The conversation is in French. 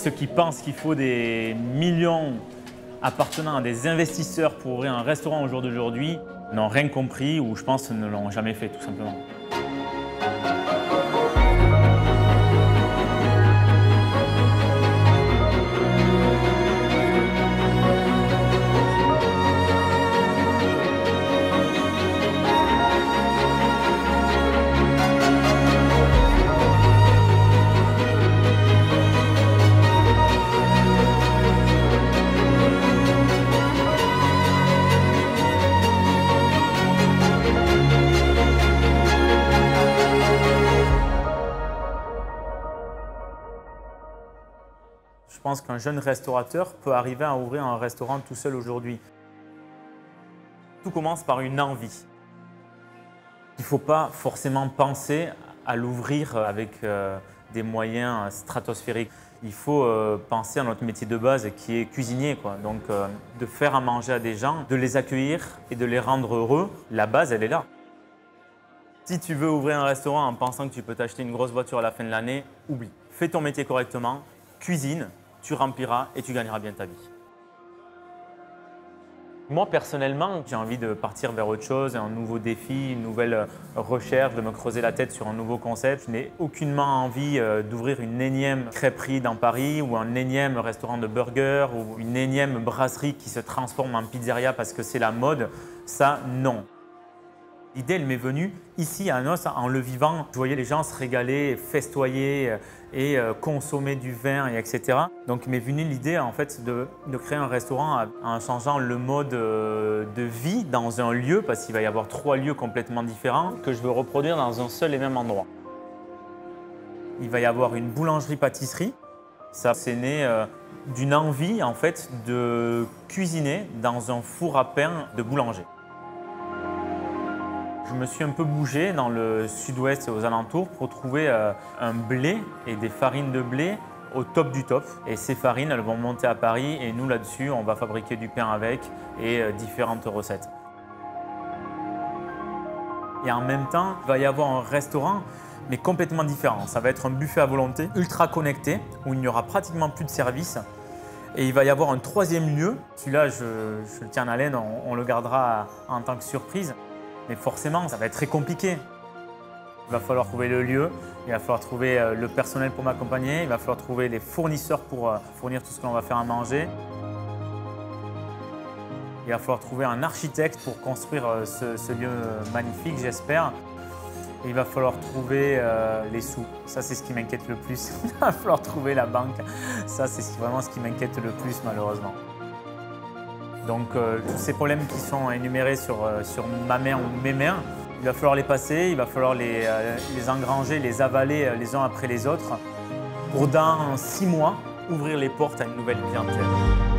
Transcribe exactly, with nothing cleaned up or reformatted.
Ceux qui pensent qu'il faut des millions appartenant à des investisseurs pour ouvrir un restaurant au jour d'aujourd'hui n'ont rien compris ou je pense ne l'ont jamais fait tout simplement. Je pense qu'un jeune restaurateur peut arriver à ouvrir un restaurant tout seul aujourd'hui. Tout commence par une envie. Il ne faut pas forcément penser à l'ouvrir avec euh, des moyens stratosphériques. Il faut euh, penser à notre métier de base qui est cuisinier, quoi. Donc euh, de faire à manger à des gens, de les accueillir et de les rendre heureux, la base elle est là. Si tu veux ouvrir un restaurant en pensant que tu peux t'acheter une grosse voiture à la fin de l'année, oublie. Fais ton métier correctement, cuisine, tu rempliras et tu gagneras bien ta vie. Moi, personnellement, j'ai envie de partir vers autre chose, un nouveau défi, une nouvelle recherche, de me creuser la tête sur un nouveau concept. Je n'ai aucunement envie d'ouvrir une énième crêperie dans Paris ou un énième restaurant de burgers ou une énième brasserie qui se transforme en pizzeria parce que c'est la mode. Ça, non. L'idée, elle m'est venue ici à Anos en le vivant. Je voyais les gens se régaler, festoyer et consommer du vin, et etc. Donc, m'est venue l'idée en fait de, de créer un restaurant en changeant le mode de vie dans un lieu, parce qu'il va y avoir trois lieux complètement différents que je veux reproduire dans un seul et même endroit. Il va y avoir une boulangerie-pâtisserie. Ça, c'est né d'une envie en fait de cuisiner dans un four à pain de boulanger. Je me suis un peu bougé dans le sud-ouest et aux alentours pour trouver un blé et des farines de blé au top du top. Et ces farines, elles vont monter à Paris et nous, là-dessus, on va fabriquer du pain avec et différentes recettes. Et en même temps, il va y avoir un restaurant, mais complètement différent. Ça va être un buffet à volonté, ultra connecté, où il n'y aura pratiquement plus de service. Et il va y avoir un troisième lieu. Celui-là, je, je le tiens en haleine, on, on le gardera en tant que surprise. Mais forcément, ça va être très compliqué. Il va falloir trouver le lieu, il va falloir trouver le personnel pour m'accompagner, il va falloir trouver les fournisseurs pour fournir tout ce que l'on va faire à manger. Il va falloir trouver un architecte pour construire ce, ce lieu magnifique, j'espère. Et il va falloir trouver euh, les sous. Ça, c'est ce qui m'inquiète le plus. Il va falloir trouver la banque. Ça, c'est vraiment ce qui m'inquiète le plus, malheureusement. Donc, euh, tous ces problèmes qui sont énumérés sur, euh, sur ma main ou mes mains, il va falloir les passer, il va falloir les, euh, les engranger, les avaler euh, les uns après les autres pour, dans six mois, ouvrir les portes à une nouvelle clientèle.